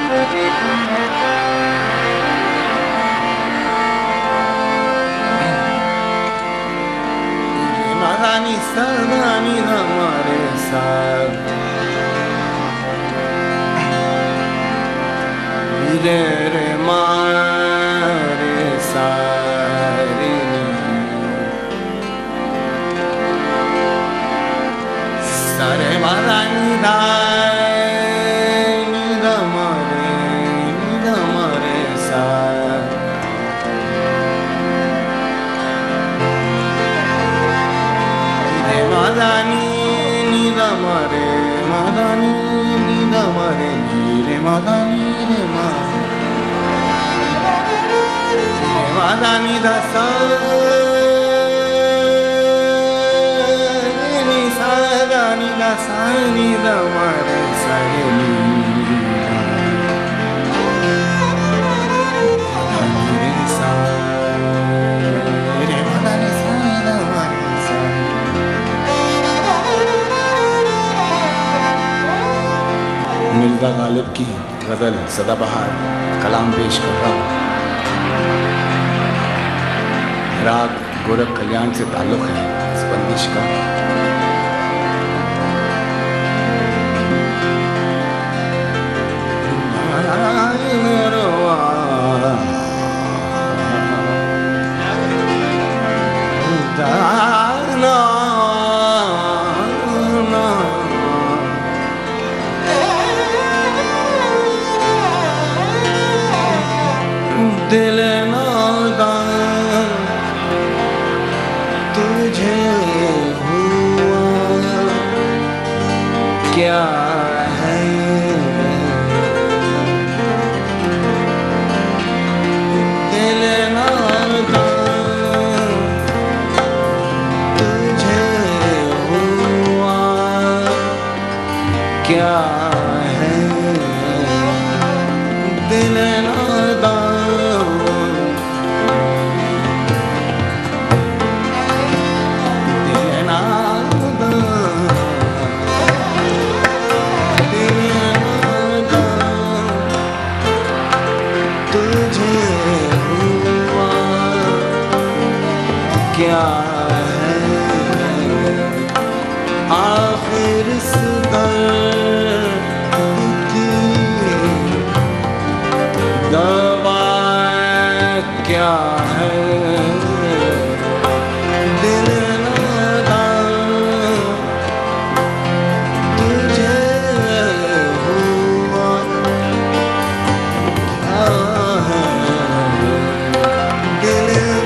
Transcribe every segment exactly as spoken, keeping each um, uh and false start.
Madani sadani namare sad re re mare sare sare madani da ni namare ni namare sad Madani ni da mare, madani ni da mare, ni re madani re ma, re madani da sa, ni sa da ni da sa ni da mare sa re ni. Mirza Ghalib की गज़ल सदाबहार कलाम पेश कर रहा हूँ। राग गोरख कल्याण से ताल्लुक़ है इस बंदिश का। दिल नादान तुझे हुआ क्या है, दिल नादान तुझे हुआ क्या है, दिल नादान क्या है आखिर इस दर्द की दवा क्या है, दिल नादान तुझे हुआ क्या है, दिल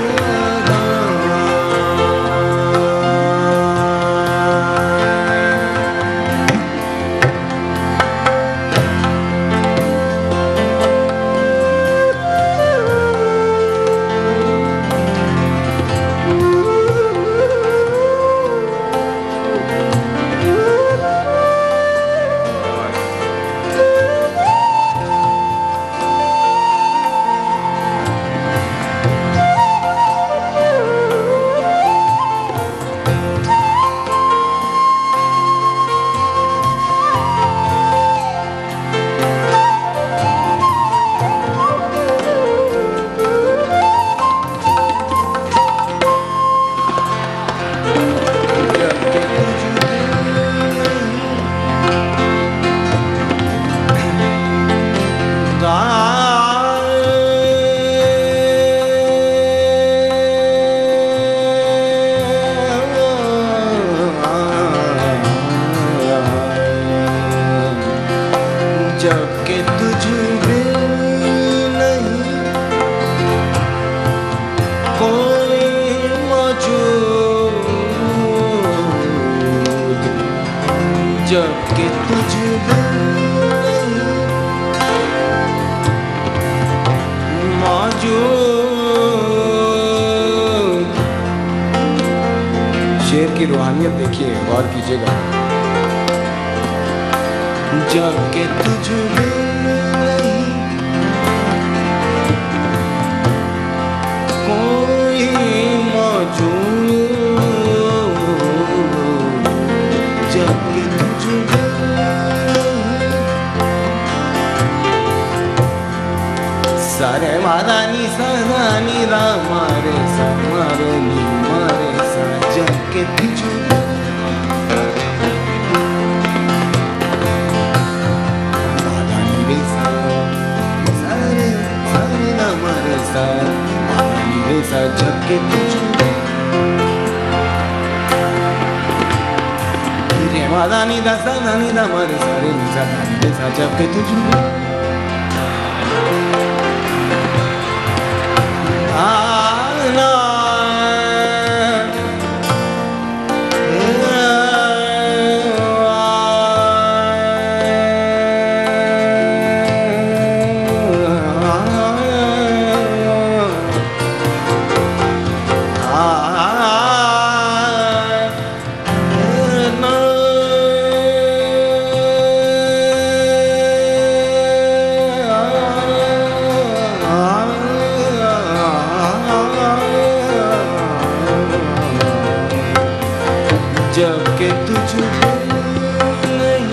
जबकि तुझ में नहीं कोई मौजूद, जबकि तुझ में नहीं मौजूद। शेर की रूहानियत देखिए, गौर कीजिएगा। जबकि तुझ में नहीं कोई मौजूद, जबकि तुझ में नहीं सारे मादानी सदानी रामारे समारे नी मारे सा जग के तुझ मादानी रे सा सारे सारे रामारे सा मादानी रे सा जग के तुझ रे मादानी दा सदानी रामारे सारे नी सदानी रे सा जग के तुझ जब के तुझ नहीं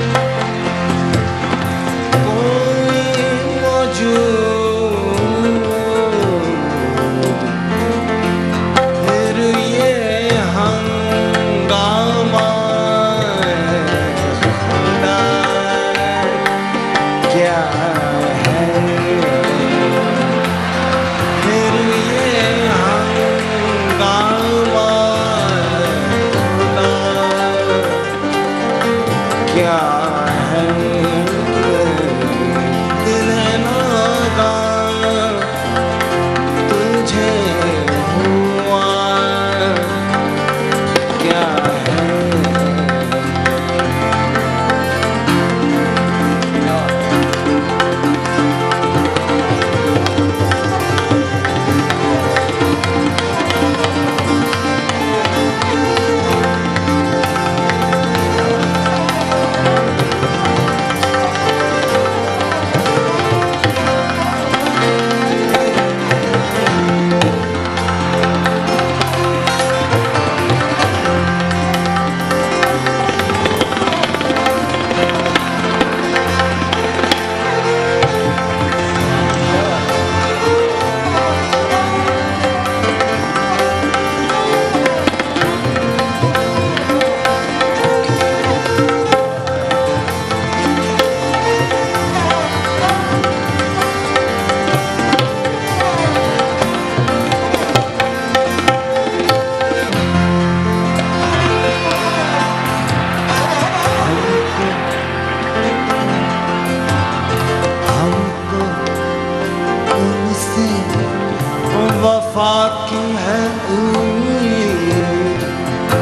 कोई मौजूद फिर ये हंगामा खुदा क्या है फिर ये हंगामा क्या है दिल नादान तुझे हुआ क्या है वफा की है उम्मीद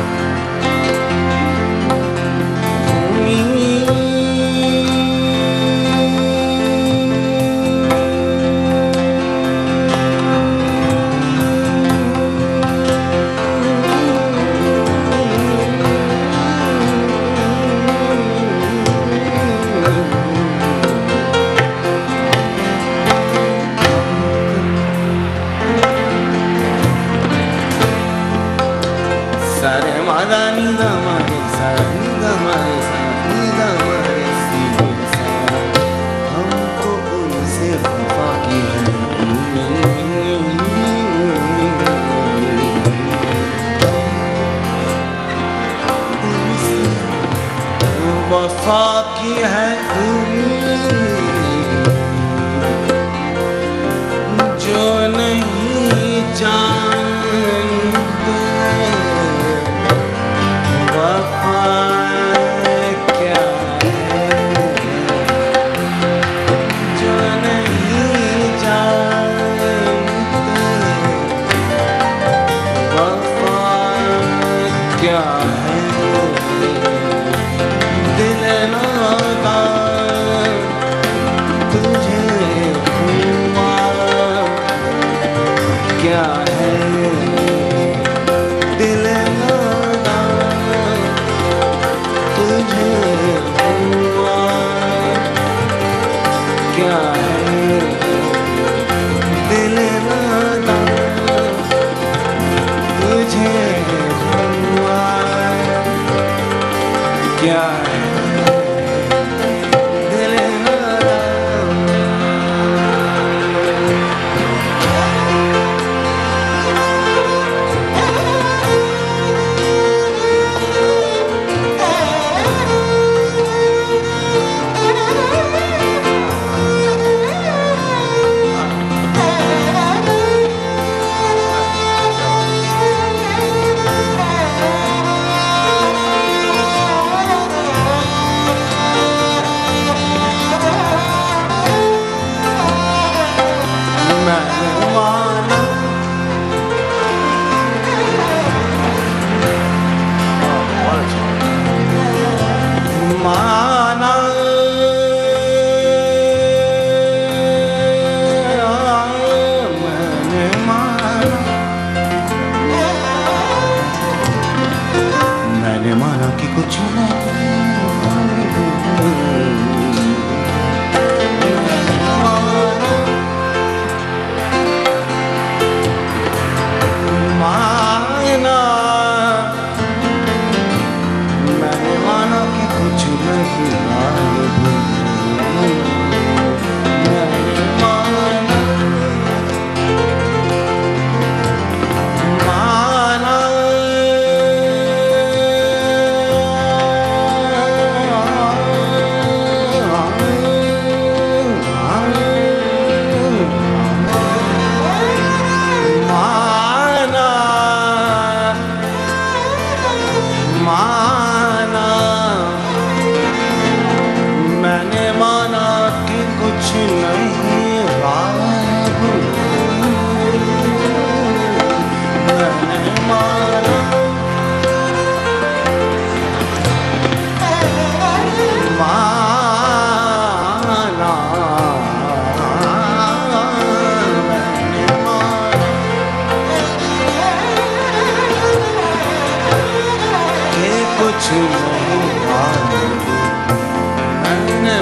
सारे मादानी दामारे सा दामारे सा दामारे सी सा हमको उनसे वफा की है वफा की है जो नहीं जानते वफा क्या है जो नहीं जानते वफा क्या है दिल नादान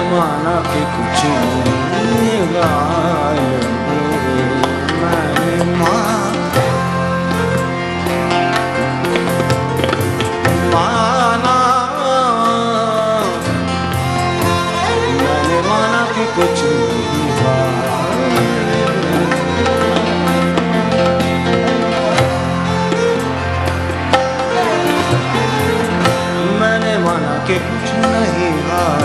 माना कि कुछ नहीं गायब हुए, मैंने माना माना मैंने माना कि कुछ नहीं गायब, मैंने माना कि कुछ नहीं गायब।